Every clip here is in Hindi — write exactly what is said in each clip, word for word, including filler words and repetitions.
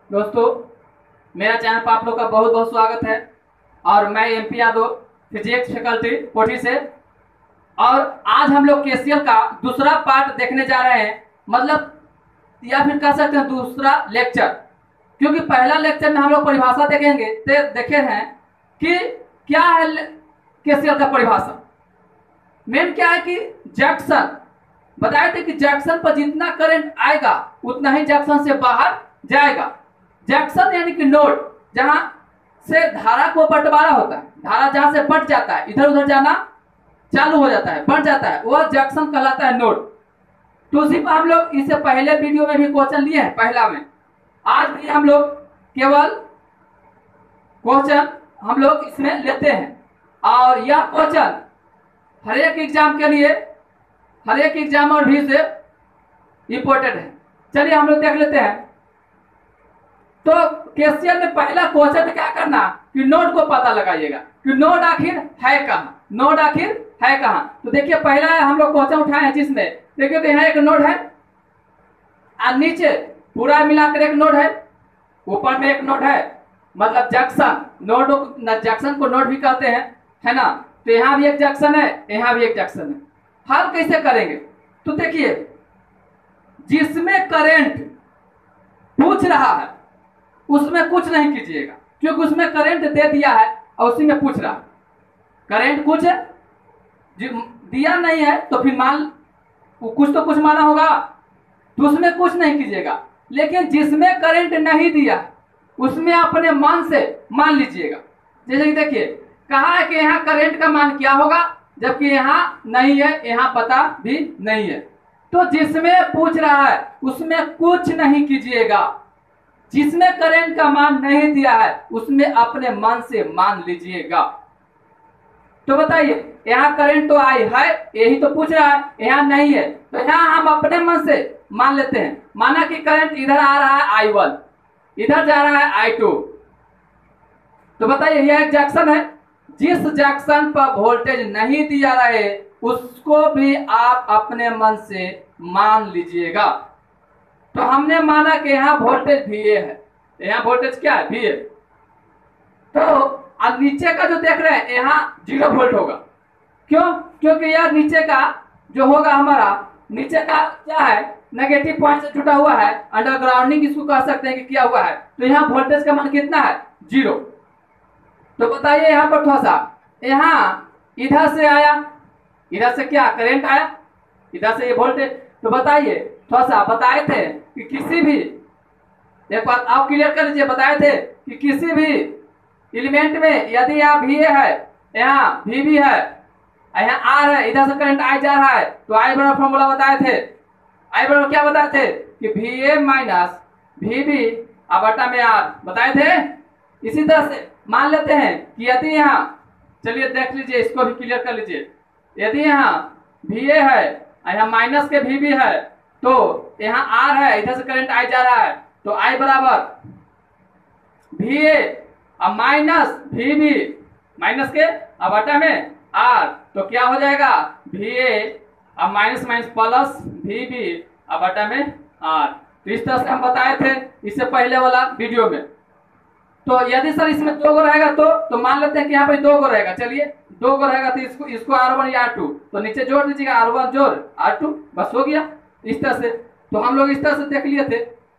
दोस्तों, मेरा चैनल पर आप लोग का बहुत बहुत स्वागत है। और मैं एमपी यादव फिजिक्स फैकल्टी कोठी से। और आज हम लोग केसीएल का दूसरा पार्ट देखने जा रहे हैं, मतलब या फिर कह सकते हैं दूसरा लेक्चर। क्योंकि पहला लेक्चर में हम लोग परिभाषा देखेंगे ते देखे हैं कि क्या है केसीएल का परिभाषा। मेन क्या है कि जंक्शन बताए थे कि जंक्शन पर जितना करंट आएगा उतना ही जंक्शन से बाहर जाएगा। जंक्शन यानी कि नोड, जहां से धारा को बंटवारा होता है, धारा जहां से बंट जाता है, इधर उधर जाना चालू हो जाता है, बढ़ जाता है, वह जंक्शन कहलाता है नोड। तो उसी पर हम लोग इससे पहले वीडियो में भी क्वेश्चन लिए हैं पहला में। आज भी हम लोग केवल क्वेश्चन हम लोग इसमें लेते हैं। और यह क्वेश्चन हर एक एग्जाम के लिए, हर एक एग्जाम और भी से इंपॉर्टेंट है। चलिए हम लोग देख लेते हैं। तो केसीएल में पहला क्वेश्चन में क्या करना कि नोड को पता लगाइएगा कि नोड आखिर है कहाँ, नोड आखिर है कहाँ। तो देखिए पहला हम लोग क्वेश्चन उठाए हैं जिसमें देखिए तो यहाँ एक नोड है और नीचे पूरा मिलाकर एक नोड है, ऊपर में एक नोड है, मतलब जंक्शन। नोड जंक्शन को नोड भी कहते हैं, है ना। तो यहाँ भी एक जंक्शन है, यहाँ भी एक जंक्शन है। हल कैसे करेंगे तो देखिए, जिसमें करंट पूछ रहा है उसमें कुछ नहीं कीजिएगा, क्योंकि उसमें करंट दे दिया है और उसी में पूछ रहा है। करंट कुछ दिया नहीं है तो फिर मान कुछ तो कुछ माना होगा, तो उसमें कुछ नहीं कीजिएगा। लेकिन जिसमें करंट नहीं दिया उसमें अपने मान से मान लीजिएगा। जैसे कि देखिए कहा है कि यहाँ करंट का मान क्या होगा, जबकि यहाँ नहीं है, यहाँ पता भी नहीं है। तो जिसमें पूछ रहा है उसमें कुछ नहीं कीजिएगा। जिसमें करंट का मान नहीं दिया है उसमें अपने मन से मान लीजिएगा। तो बताइए यहाँ करंट तो आई है, यही तो पूछ रहा है, यहाँ नहीं है, तो यहाँ हम अपने मन से मान लेते हैं। माना कि करंट इधर आ रहा है आई वन, इधर जा रहा है आई टू। तो बताइए यह एक जंक्शन है, जिस जंक्शन पर वोल्टेज नहीं दिया रहे उसको भी आप अपने मन से मान लीजिएगा। तो हमने माना कि यहाँ वोल्टेज वी ए है, यहाँ वोल्टेज क्या है वी ए। तो अब नीचे का जो देख रहे हैं यहाँ जीरो वोल्ट होगा। क्यों? क्योंकि यार नीचे का जो होगा हमारा, नीचे का क्या है नेगेटिव पॉइंट से जुड़ा हुआ है, अंडरग्राउंडिंग इसको कह सकते हैं कि किया हुआ है। तो यहाँ वोल्टेज का मान कितना है जीरो। तो बताइए यहाँ पर थोड़ा सा, यहाँ इधर से आया, इधर से क्या करंट आया, इधर से ये वोल्टेज। तो बताइए थोड़ा सा बताए थे कि किसी भी, एक बात आप क्लियर कर लीजिए, बताए थे कि किसी भी एलिमेंट में यदि यहाँ वी ए है, यहाँ वी बी है, यहाँ आर है, इधर से करंट आई जा रहा है, तो आई बराबर फॉर्मूला बताए थे। आई बराबर क्या बताए थे कि V A minus V B बटा में आर बताए थे। इसी तरह से मान लेते हैं कि यदि यहाँ, चलिए देख लीजिए, इसको भी क्लियर कर लीजिए। यदि यहाँ वी ए है, यहाँ माइनस के वी बी है, तो यहाँ आर है, इधर से करंट आई जा रहा है, तो आई बराबर वी ए अब माइनस वी बी, माइनस के अब बटा में आर। तो क्या हो जाएगा वी ए अब minus minus plus V B अब बटा में आर। तो इस तरह से हम बताए थे इससे पहले वाला वीडियो में। तो यदि सर इसमें दो गो रहेगा तो तो मान लेते हैं कि यहाँ पर दो गो रहेगा। चलिए दो गो रहेगा तो इसको इसको आर वन या आर टू, तो नीचे जोड़ दीजिएगा आर वन जोड़ आर टू, बस हो गया इस तरह से। तो हम लोग इस तरह से देख लिए थे।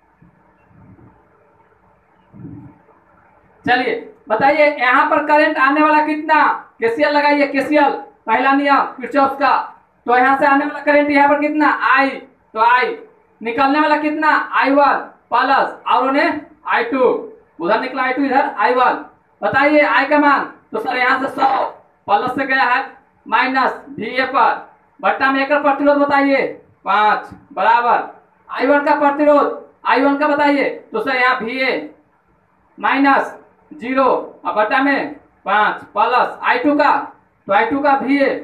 चलिए बताइए यहाँ पर करंट आने वाला कितना, केसीएल लगाइए, केसीएल पहला नियम किरचॉफ का। तो यहाँ से आने वाला करंट यहाँ पर कितना आई, तो आई निकलने वाला कितना आई वन प्लस और ने आई टू, उधर निकला आई टू, इधर आई वन। बताइए आई का मान, तो सर यहाँ से सौ प्लस से गया है माइनस वी ए पर बट्टा में एक प्रतिरोध बताइए पांच बराबर आई वन का प्रतिरोध, आई वन का बताइए, तो सर यहाँ वी ए माइनस जीरो और बटा में पांच प्लस आई टू का, तो आई टू का वी ए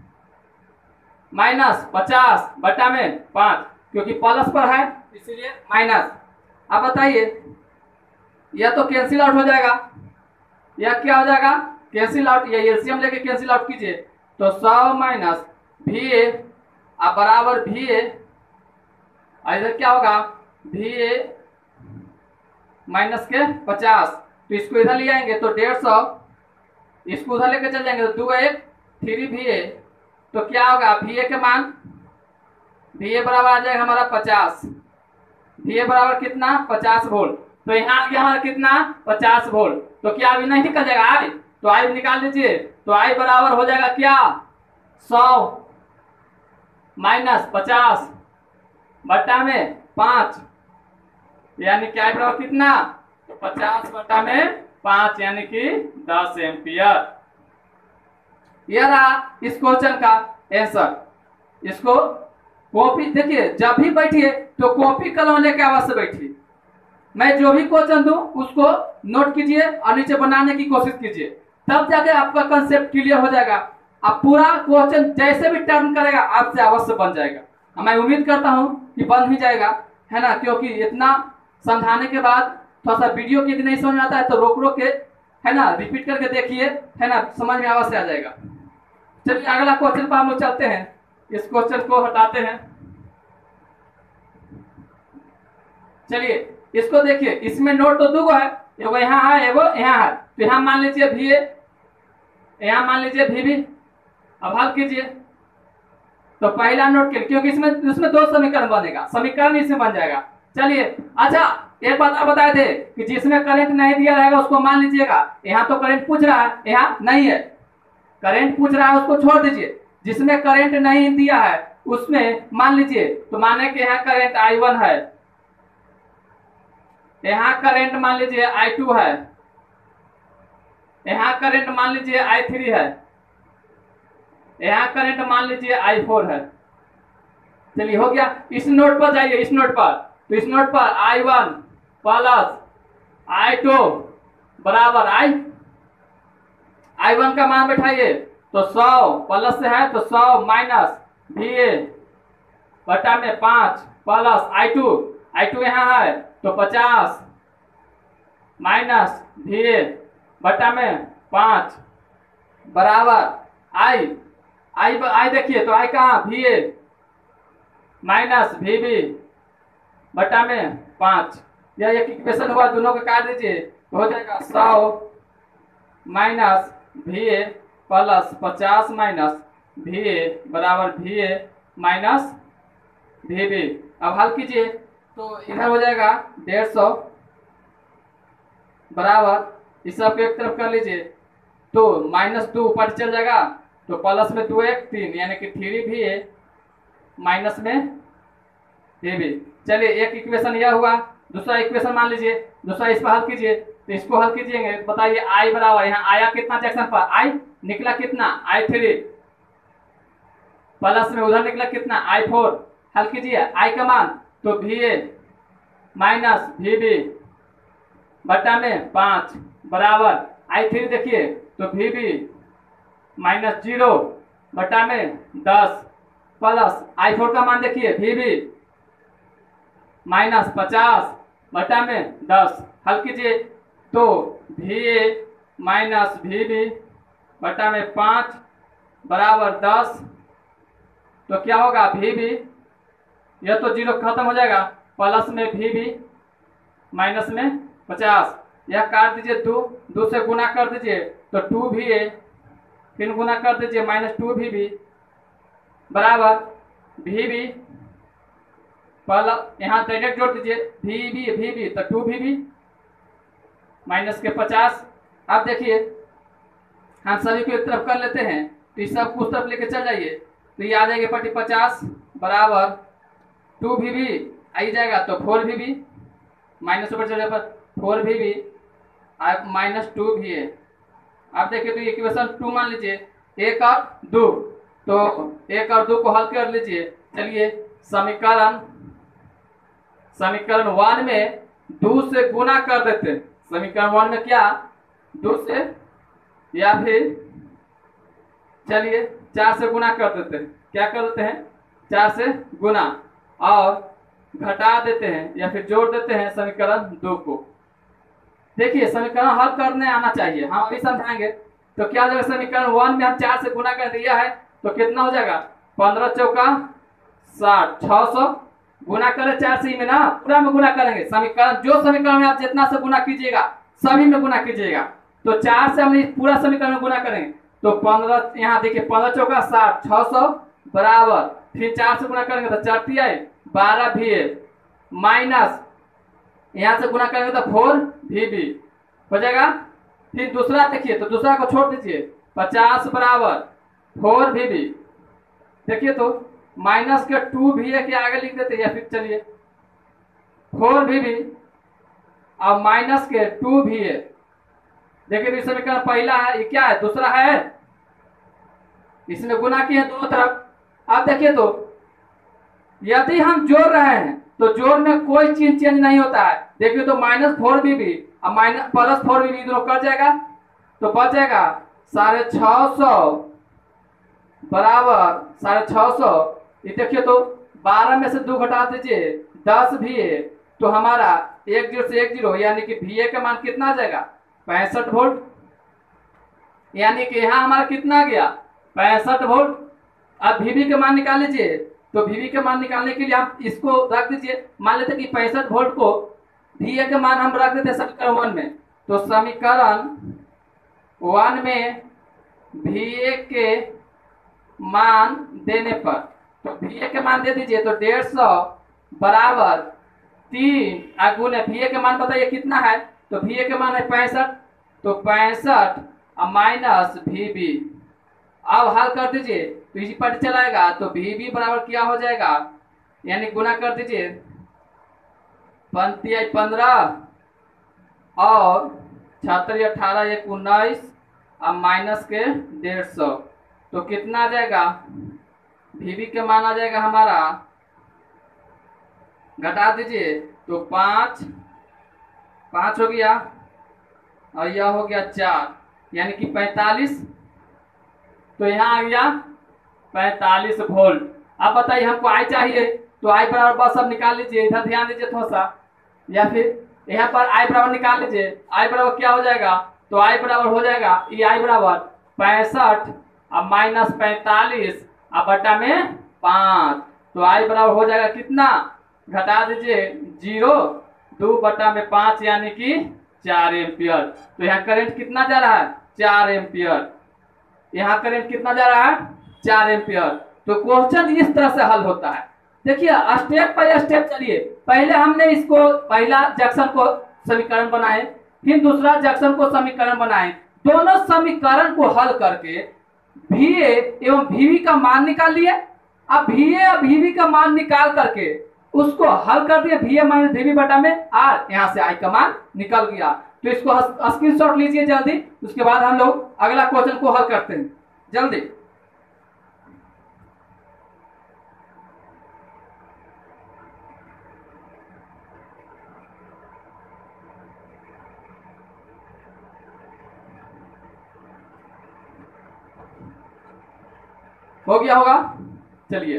माइनस पचास बटा में पांच, क्योंकि प्लस पर है इसीलिए माइनस। अब बताइए यह तो कैंसिल आउट हो जाएगा, यह क्या हो जाएगा कैंसिल आउट, ये एलसीएम लेके कैंसिल आउट कीजिए। तो सौ माइनस वी ए बराबर वी ए, इधर क्या होगा वी ए माइनस के पचास, तो इसको इधर ले आएंगे तो डेढ़ सौ, इसको उधर लेकर चल जाएंगे तो दो एक थ्री भी ए, तो क्या होगा वी ए के मान, वी ए बराबर आ जाएगा हमारा पचास, वी ए बराबर कितना पचास वोल्ट, तो यहाँ आ गया हमारा कितना पचास वोल्ट, तो क्या अभी नहीं निकल जाएगा आई, तो आई निकाल दीजिए, तो आई बराबर हो जाएगा क्या सौ माइनस पचास बट्टा में पांच, यानी क्या बराबर कितना तो पचास बट्टा में पांच यानी कि दस एम्पियर। यह रहा इस क्वेश्चन का आंसर। इसको कॉपी देखिए, जब भी बैठिए तो कॉपी कलम लेके अवश्य बैठिए। मैं जो भी क्वेश्चन दूं उसको नोट कीजिए और नीचे बनाने की कोशिश कीजिए, तब जाके आपका कंसेप्ट क्लियर हो जाएगा। आप पूरा क्वेश्चन जैसे भी टर्न करेगा आपसे अवश्य बन जाएगा। मैं उम्मीद करता हूं कि बन ही जाएगा, है ना, क्योंकि इतना समझाने के बाद थोड़ा सा वीडियो की यदि नहीं समझ में आता है तो रोक रोक के, है ना, रिपीट करके देखिए, है ना, समझ में अवश्य आ जाएगा। चलिए अगला क्वेश्चन पर हम लोग चलते हैं। इस क्वेश्चन को हटाते हैं। चलिए इसको देखिए, इसमें नोट तो दो है, एगो यहाँ है एगो यहाँ है, तो यहाँ मान लीजिए भी ए, यहाँ मान लीजिए भी भी। अब हल कीजिए तो पहला नोट के, क्योंकि इसमें इसमें दो समीकरण बनेगा, समीकरण इसमें बन जाएगा। चलिए अच्छा एक बात आप बताए थे कि जिसमें करंट नहीं दिया रहेगा उसको मान लीजिएगा, यहाँ तो करंट पूछ रहा है, यहाँ नहीं है, करंट पूछ रहा है उसको छोड़ दीजिए। जिसमें करंट नहीं दिया है उसमें मान लीजिए, तो माने कि यहाँ करंट आई वन है, यहाँ करंट मान लीजिए आई टू है, यहाँ करंट मान लीजिए आई थ्री है, यहाँ करंट मान लीजिए आई फोर है। चलिए हो गया। इस नोट पर जाइए, इस नोट पर, तो इस नोट पर I one plus I two बराबर आई आई वन का मान बैठाइए, तो सौ प्लस से है तो सौ माइनस वी ए बटा में पांच plus I two, I two यहाँ है तो पचास माइनस वी ए बटा में पांच बराबर आई आई आई देखिए तो आई कहाँ V A minus V B बटा में पांच। यह एक इक्वेशन हुआ, दोनों को काट दीजिए तो हो जाएगा सौ माइनस वी ए प्लस पचास माइनस वी ए बराबर V A minus V B. अब हल कीजिए तो इधर हो जाएगा डेढ़ सौ बराबर, इस सब को एक तरफ कर लीजिए तो माइनस टू ऊपर चल जाएगा, तो प्लस में दो एक तीन यानी कि थ्री भी है माइनस में ये भी। चलिए एक इक्वेशन यह हुआ। दूसरा इक्वेशन मान लीजिए, दूसरा इस पर हल कीजिए, तो इसको हल कीजिएंगे बताइए आई बराबर, यहाँ आया कितना सेक्शन पर आई निकला कितना आई थ्री, प्लस में उधर निकला कितना आई फोर। हल कीजिए आई का मान तो V A minus V B बटा में पांच बराबर आई थ्री देखिए तो वी बी माइनस जीरो बटा में दस प्लस आई फोर का मान देखिए वी बी माइनस पचास बटा में दस। हल कीजिए तो V A minus V B बटा में पाँच बराबर दस, तो क्या होगा वी बी, यह तो जीरो खत्म हो जाएगा, प्लस में वी बी माइनस में पचास, यह काट दीजिए, दो दो से गुना कर दीजिए तो टू वी ए, फिर गुना कर दीजिए माइनस टू वी बी बराबर वी बी प्लस यहाँ डायरेक्ट जोड़ दीजिए वी बी वी बी तो टू वी बी माइनस के पचास। अब देखिए हम सभी को एक तरफ कर लेते हैं, तो इस सब को उस तरफ लेके चल जाइए तो ये आ जाएगा पट्टी पचास बराबर टू वी बी आई जाएगा तो फोर वी बी माइनस ऊपर चले पर four V B minus two V A. आप देखिए तो ये इक्वेशन टू मान लीजिए, एक और दो, तो एक और दो को हल कर लीजिए। चलिए समीकरण समीकरण वन में दो से गुना कर देते हैं, समीकरण वन में क्या दो से या फिर चलिए चार से गुना कर देते हैं, क्या कर देते हैं चार से गुना और घटा देते हैं या फिर जोड़ देते हैं समीकरण दो को। देखिए समीकरण हल करने आना चाहिए, हम अभी समझाएंगे। तो क्या हो जाएगा समीकरण वन में हम चार से गुना कर दिया है तो कितना हो जाएगा पंद्रह चौका साठ, छह सौ गुना करें चार से ही में ना, पूरा में गुना करेंगे। समीकरण जो समीकरण में आप जितना से गुना कीजिएगा सभी में गुना कीजिएगा। तो चार से हम पूरा समीकरण में गुना करेंगे तो पंद्रह, यहाँ देखिए पंद्रह चौका साठ, छह सौ बराबर, फिर चार से गुना करेंगे तो चार तिया बारह भी है, माइनस यहाँ से गुना करेंगे तो फोर भी भी हो जाएगा। फिर दूसरा देखिए तो दूसरा को छोड़ दीजिए, पचास बराबर फोर भी भी, देखिए तो माइनस के टू भी है के आगे लिख देते या फिर चलिए फोर भी भी और माइनस के टू भी है। देखिए तो समीकरण पहला है, ये क्या है, दूसरा है, इसमें गुना किए दोनों तरफ। अब देखिए तो यदि हम जोड़ रहे हैं तो जोड़ में कोई चीज चेंज नहीं होता है। देखिए तो माइनस फोर भी भी और माइनस प्लस फोर भी भी दोनों कट जाएगा तो बच जाएगा साढ़े छह सौ बराबर साढ़े छह सौ। ये देखिए तो बारह में से दो घटा दीजिए, दस भी है, तो हमारा एक जीरो से एक जीरो यानी कि वी ए का मान कितना आ जाएगा, पैंसठ वोल्ट। यानी कि यहाँ हमारा कितना आ गया, पैंसठ वोल्ट। अब वी बी का मान निकाल लीजिए, तो वी बी का मान निकालने के लिए आप इसको रख दीजिए। मान लेते कि पैंसठ वोल्ट को वी ए का मान हम रख देते समीकरण वन में, तो समीकरण वन में वी ए के मान देने पर, तो वी ए के मान दे दीजिए तो डेढ़ सौ बराबर तीन अगुने वी ए के मान बताइए कितना है, तो वी ए के मान है पैंसठ, तो पैंसठ माइनस वी बी। अब हल कर दीजिए तो इसी पर चलाएगा तो वी बी बराबर क्या हो जाएगा, यानी गुना कर दीजिए पंती पंद्रह और छहत्तर अठारह एक उन्नीस और माइनस के डेढ़ सौ, तो कितना आ जाएगा, वी बी के मान आ जाएगा हमारा, घटा दीजिए तो पाँच पाँच हो गया और यह हो गया चार, यानी कि पैंतालीस, तो यहाँ आ गया पैंतालीस वोल्ट। अब बताइए हमको आई चाहिए, तो आई बराबर बस अब निकाल लीजिए, इधर ध्यान दीजिए थोड़ा सा, या फिर यहाँ पर आई बराबर निकाल लीजिए। आई बराबर क्या हो जाएगा, तो आई बराबर हो जाएगा ये आई बराबर पैंसठ अब माइनस पैंतालीस अब बटा में पाँच, तो आई बराबर हो जाएगा कितना, घटा दीजिए जीरो, दो बटा में पाँच यानी कि चार एम्पियर। तो यहाँ करंट कितना जा रहा है, चार एम्पियर। यहाँ करंट कितना जा रहा है, चार एम्पियर। तो क्वेश्चन इस तरह से हल होता है। देखिए स्टेप बाय स्टेप चलिए, पहले हमने इसको पहला जंक्शन को समीकरण बनाए, फिर दूसरा जंक्शन को समीकरण बनाए, दोनों समीकरण को हल करके वी ए एवं वी बी का मान निकाल लिए। अब वी ए और वी बी का मान निकाल करके उसको हल कर दिया, V A minus V B बटा में आर, यहाँ से आई का मान निकल गया। तो इसको स्क्रीनशॉट लीजिए जल्दी, उसके बाद हम लोग अगला क्वेश्चन को हल करते हैं जल्दी। हो गया होगा, चलिए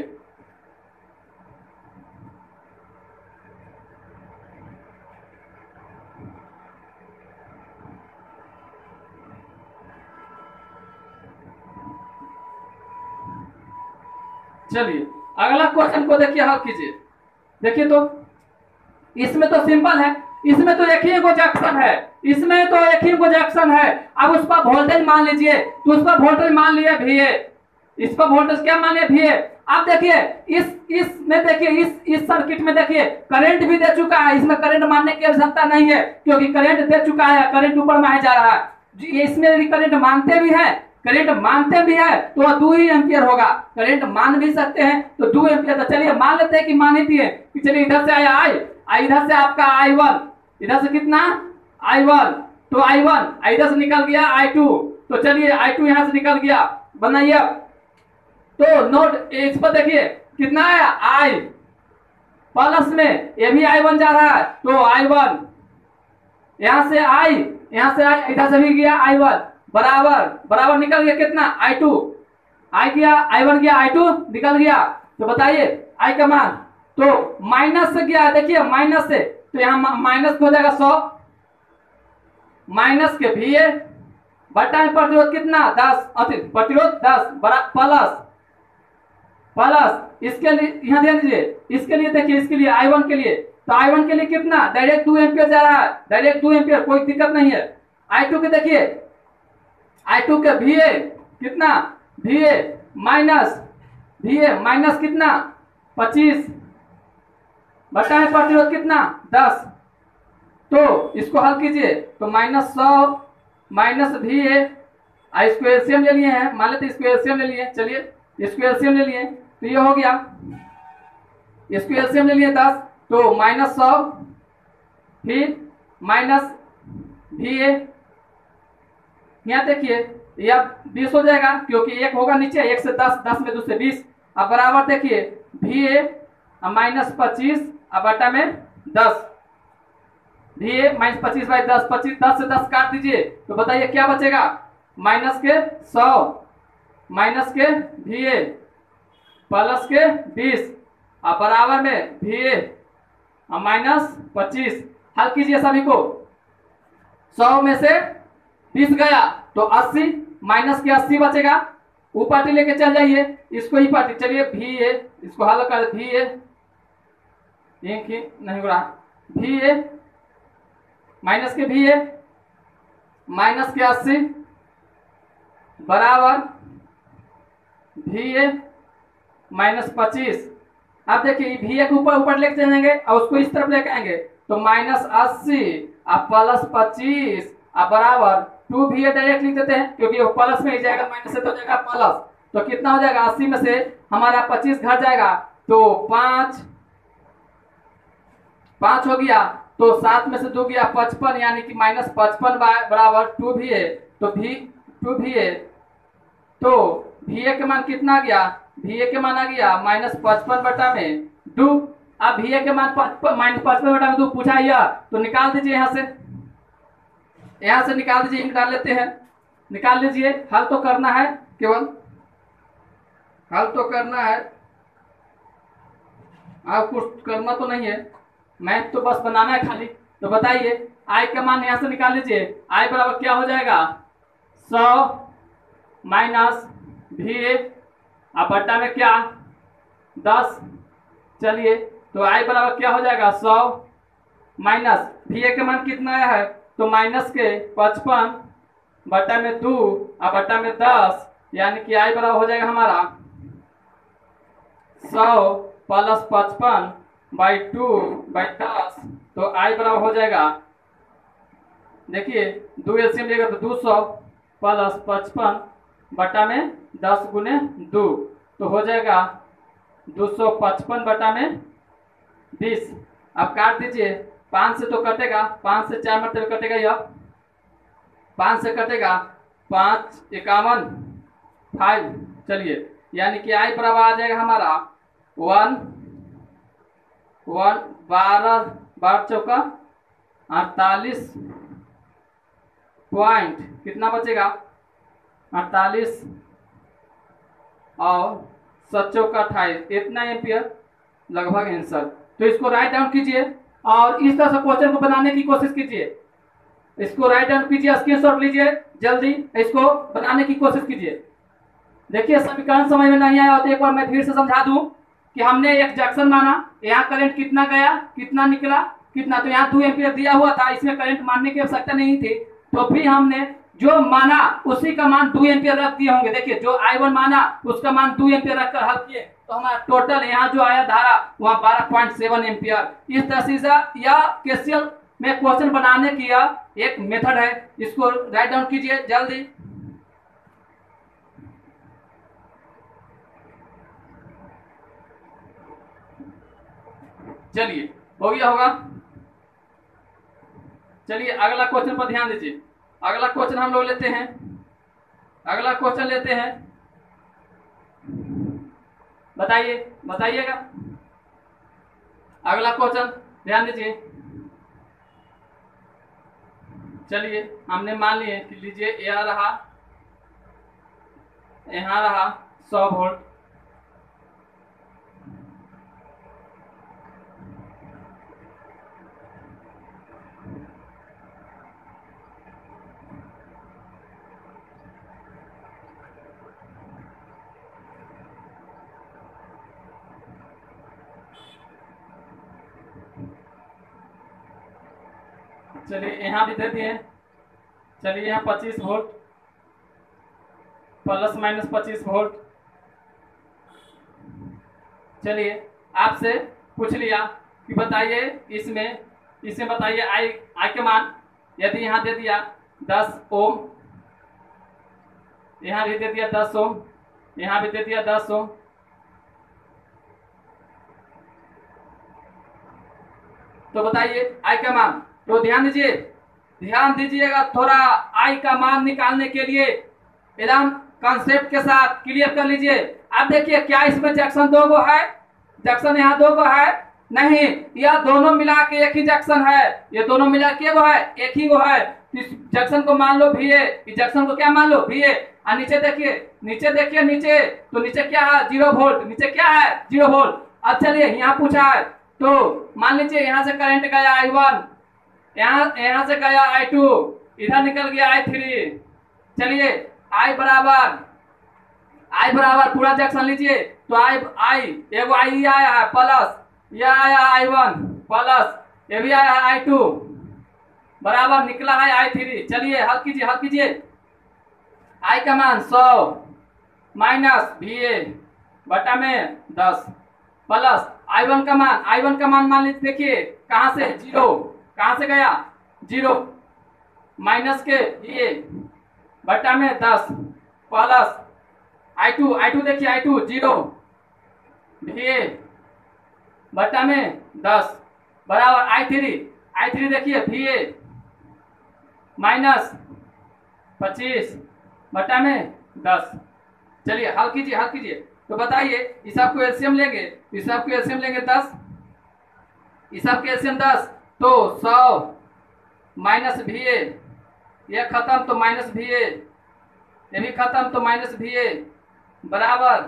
चलिए अगला क्वेश्चन को देखिए, हल कीजिए। देखिए तो इसमें तो सिंपल है, इसमें तो एक ही जंक्शन है, इसमें तो एक ही जंक्शन है। अब उस पर वोल्टेज मान लीजिए, तो उस पर वोल्टेज मान लिया वी ए, इस पर वोल्टेज क्या मान लिया वी ए। अब देखिए इस इसमें देखिए इस इस सर्किट में देखिए करंट भी दे चुका है, इसमें करंट मानने की आवश्यकता नहीं है क्योंकि करंट दे चुका है, करंट ऊपर में जा रहा है। इसमें भी करंट मानते भी है, करंट मानते भी है तो वह दो ही एम्पियर होगा, करंट मान भी सकते हैं तो दो एम्पियर। तो चलिए मान लेते हैं कि मान ही दिए कि चलिए इधर से आया आई, इधर से आपका आई वन, इधर से कितना आई वन, तो आई वन इधर से निकल गया आई टू, तो चलिए आई टू यहाँ से निकल गया, बनाइए। तो नोट इस पर देखिए कितना आया, आई प्लस में ये भी आई वन जा रहा है, तो आई वन यहां से आई, यहां से आई, इधर से भी गया आई वन, बराबर बराबर निकल गया कितना आई टू, आई गया आई वन गया आई टू निकल गया। तो बताइए आई का मान, तो माइनस से गया, देखिए माइनस से, तो यहाँ माइनस हो जाएगा सौ, माइनस के भी है बटा प्रतिरोध कितना दस, प्रतिरोध दस बड़ा प्लस प्लस इसके लिए यहाँ ध्यान दीजिए, इसके लिए देखिए, इसके लिए आई वन के लिए, तो आई वन के लिए कितना डायरेक्ट टू एम्पियर जा रहा है, डायरेक्ट टू एम्पियर, कोई दिक्कत नहीं है। आई टू के देखिए, आई टू के वी ए कितना, V A minus, V A minus कितना पच्चीस, बटा है प्रतिरोध कितना दस, तो इसको हल कीजिए तो माइनस सौ माइनस वी ए, इसको एलसीएम ले लिए हैं, मान लेते इसको एलसीएम ले लिए, चलिए इसको एलसीएम ले लिए तो ये हो गया, इसको एलसीएम ले लिए दस, तो माइनस सौ फिर माइनस वी ए, यहाँ देखिए यह बीस हो जाएगा क्योंकि एक होगा नीचे, एक से दस, दस में दूसरे बीस, अब बराबर देखिए वी ए माइनस पच्चीस अब बटा में दस, वी ए माइनस पच्चीस बाई दस, पच्चीस दस से दस काट दीजिए तो बताइए क्या बचेगा, माइनस के सौ माइनस के वी ए प्लस के बीस अब बराबर में वी ए माइनस पच्चीस, हल कीजिए सभी को, सौ में से बीस गया तो अस्सी, माइनस के अस्सी बचेगा, वो पार्टी लेके चल जाइए, इसको ही पार्टी, चलिए वी ए, इसको हल कर, वी ए एक ही नहीं हो रहा, वी ए माइनस के वी ए माइनस के अस्सी बराबर वी ए माइनस पच्चीस, अब देखिए वी ए के ऊपर ऊपर लेके चलेंगे और उसको इस तरफ लेके आएंगे तो माइनस अस्सी अब प्लस पच्चीस अब बराबर टू वी ए डायरेक्ट लिख देते हैं क्योंकि वो प्लस में ही जाएगा, माइनस से तो जाएगा प्लस, तो कितना हो जाएगा अस्सी में से हमारा पच्चीस घट जाएगा तो पांच, पांच हो गया, तो सात में से दो गया पचपन, यानी कि माइनस पचपन बराबर टू वी ए, तो भी टू वी ए, तो वी ए के मान कितना गया, वी ए के मान आ गया माइनस पचपन बटा में दो, अब वी ए के मान माइनस पचपन बटा में दो पूछा यह, तो निकाल दीजिए यहाँ से, यहाँ से निकाल दीजिए, निकाल लेते हैं, निकाल लीजिए, हल तो करना है, केवल हल तो करना है, आप कुछ करना तो नहीं है, मैथ तो बस बनाना है खाली, तो बताइए आई का मान यहाँ से निकाल लीजिए, आई बराबर क्या हो जाएगा सौ माइनस वी ए अब बट्टा में क्या दस, चलिए तो आई बराबर क्या हो जाएगा सौ माइनस वी ए का मान कितना आया है तो माइनस के पचपन बट्टा में दो अब बट्टा में दस, यानी कि आई बराबर हो जाएगा हमारा सौ प्लस पचपन बाई टू बाई दस, तो आई बराबर हो जाएगा, देखिए दो एलसीएम लेगा तो दो सौ प्लस पचपन बटा में दस गुने दो, तो हो जाएगा दो सौ पचपन बटा में बीस, अब काट दीजिए, पाँच से तो कटेगा, पाँच से चार मतलब कटेगा, यह पाँच से कटेगा, पाँच इक्यावन फाइव, चलिए यानी कि आई बराबर आ जाएगा हमारा वन वन बारह बारह चौका अड़तालीस पॉइंट कितना बचेगा अड़तालीस और सात चौका अट्ठाईस, इतना एम्पियर लगभग आंसर। तो इसको राइट डाउन कीजिए और इस तरह से क्वेश्चन को बनाने की कोशिश कीजिए, इसको राइट डाउन कीजिए, स्क्रीनशॉट लीजिए, जल्दी इसको बनाने की कोशिश कीजिए। देखिए समीकरण समझ में नहीं आया तो एक बार मैं फिर से समझा दूं कि हमने एक जंक्शन माना, यहाँ करंट कितना गया कितना निकला कितना, तो यहाँ दो एम्पियर दिया हुआ था, इसमें करंट मानने की आवश्यकता नहीं थी, तो भी हमने जो माना उसी का मान दो एम्पियर रख दिए होंगे। देखिए जो आई वन माना उसका मान दो एम्पियर रखकर हल किए तो हमारा टोटल यहाँ जो आया धारा वहाँ बारह पॉइंट सेवन एम्पियर। इस तरह से यह केसीएल में क्वेश्चन बनाने की एक मेथड है, इसको राइट डाउन कीजिए जल्दी। चलिए हो गया होगा, चलिए अगला क्वेश्चन पर ध्यान दीजिए। अगला क्वेश्चन हम लोग लेते हैं, अगला क्वेश्चन लेते हैं, बताइए बताइएगा अगला क्वेश्चन ध्यान दीजिए। चलिए हमने मान लिए कि लीजिए यह रहा, यहाँ रहा सौ वोल्ट, चलिए यहाँ भी दे दिए। चलिए यहाँ पच्चीस वोल्ट प्लस माइनस पच्चीस वोल्ट। चलिए आपसे पूछ लिया कि बताइए इसमें इसमें बताइए आई आई के मान। यदि यहाँ दे दिया दस ओम, यहाँ भी दे दिया दस ओम, यहाँ भी दे दिया दस ओम। तो बताइए आई का मान। तो ध्यान दीजिए ध्यान दीजिएगा थोड़ा, आई का मान निकालने के लिए एकदम कॉन्सेप्ट के साथ क्लियर कर लीजिए। अब देखिए क्या इसमें जंक्शन दो गो है, जंक्शन यहाँ दो गो है नहीं, यह दोनों मिला के एक ही जंक्शन है, ये दोनों मिला के गो है एक ही गो है। इस जंक्शन को मान लो भी ए, इस जंक्शन को क्या मान लो भी ए। और नीचे देखिए नीचे देखिए नीचे, तो नीचे क्या है जीरो वोल्ट, नीचे क्या है जीरो वोल्ट। अब चलिए यहाँ पूछा है तो मान लीजिए यहाँ से करंट गया आई वन, यहाँ यहाँ से गया आई टू, इधर निकल गया आई थ्री। चलिए आई बराबर आई बराबर पूरा जंक्शन लीजिए तो आई आई एगो आई आया है प्लस, यह आया आई वन प्लस, ये भी आया है आई टू, बराबर निकला है आई थ्री। चलिए हल कीजिए हल कीजिए। आई का मान सौ माइनस भी ए बटा में दस प्लस आई वन का मान, आई वन का मान मान लीजिए देखिए कहाँ से जीरो, कहाँ से गया जीरो, माइनस के भी ए बटा में दस plus I two, I two देखिए आई टू जीरो भी ए बटा में दस बराबर आई थ्री, आई थ्री देखिए भी ए माइनस पच्चीस बटा में दस। चलिए हल कीजिए हल कीजिए। तो बताइए इस सब को एलसीएम लेंगे, इस सब को एलसीएम लेंगे दस, इस सब के एलसीएम दस, तो सौ माइनस भी ए, यह खत्म तो माइनस भी ए, ये भी खत्म तो माइनस भी ए बराबर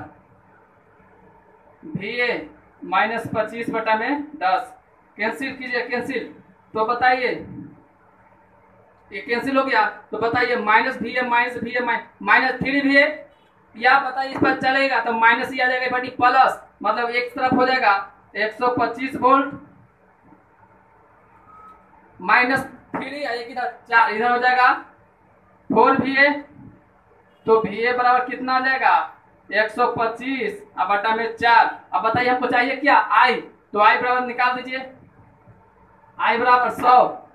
भी ए माइनस पच्चीस बटा में दस। कैंसिल कीजिए कैंसिल। तो बताइए ये कैंसिल हो गया, तो बताइए माइनस भी ए माइनस भी ए माइनस थ्री भी ए, या बताइए इस पर चलेगा तो माइनस ही आ जाएगा बटी प्लस, मतलब एक तरफ हो जाएगा एक सौ पच्चीस वोल्ट माइनस थ्री, एक इधर चार, इधर हो जाएगा फोर भी ए, तो भी ए बराबर कितना आ जाएगा एक सौ पच्चीस अब बटा में चार। अब बताइए हमको चाहिए क्या आई, तो आई बराबर निकाल दीजिए, आई बराबर सौ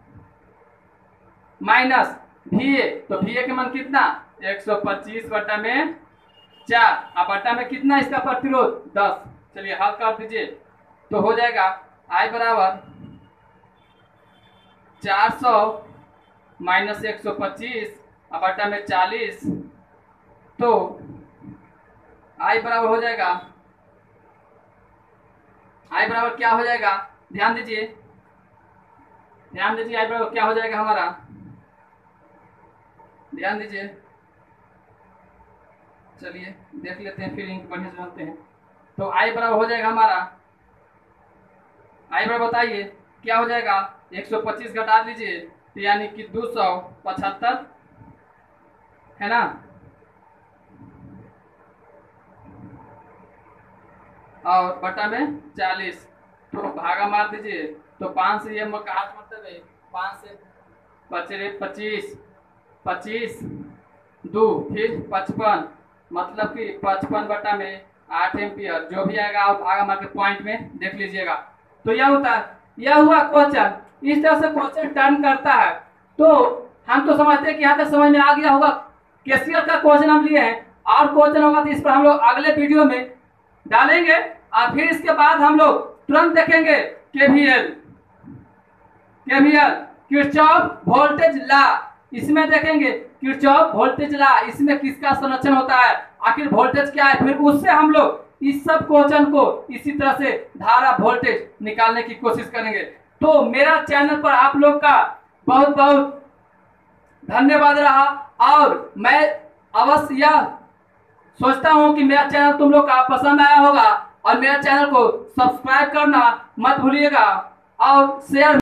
माइनस भी ए, तो भी ए के मान कितना एक सौ पच्चीस बटा में चार, अब बटा में कितना इसका प्रतिरोध दस। चलिए हल कर दीजिए तो हो जाएगा आई बराबर चार सौ माइनस एक सौ पच्चीस अब बटा में चालीस, तो आई बराबर हो जाएगा, आई बराबर क्या हो जाएगा ध्यान दीजिए ध्यान दीजिए आई बराबर क्या हो जाएगा हमारा, ध्यान दीजिए। चलिए देख लेते हैं फिर इनको बढ़िया से जानते हैं। तो आई बराबर हो जाएगा हमारा, आई बराबर बताइए क्या हो जाएगा एक सौ पच्चीस घटा दीजिए तो यानी कि दो सौ पचहत्तर है ना, और बटा में चालीस, तो भागा मार दीजिए तो पाँच से ये हाथ मतलब है पाँच से पचरे पच्चीस पच्चीस दो फिर पचपन, मतलब कि पचपन बटा में आठ एम्पियर जो भी आएगा आप भागा मार के पॉइंट में देख लीजिएगा। तो यह होता है, यह हुआ क्वेश्चन, इस तरह से क्वेश्चन टर्न करता है। तो हम तो समझते हैं कि यहाँ तक समझ में आ गया होगा। केसीएल का क्वेश्चन हम लिए हैं और क्वेश्चन होगा तो इस पर हम लोग अगले वीडियो में डालेंगे और फिर इसके बाद हम लोग तुरंत देखेंगे KVL KVL Kirchhoff voltage law, इसमें देखेंगे किरचॉफ वोल्टेज लॉ, इसमें किसका संरक्षण होता है, आखिर वोल्टेज क्या है, फिर उससे हम लोग इस सब क्वेश्चन को इसी तरह से धारा वोल्टेज निकालने की कोशिश करेंगे। तो मेरा चैनल पर आप लोग का बहुत बहुत धन्यवाद रहा और मैं अवश्य यह सोचता हूं कि मेरा चैनल तुम लोग का पसंद आया होगा और मेरा चैनल को सब्सक्राइब करना मत भूलिएगा और शेयर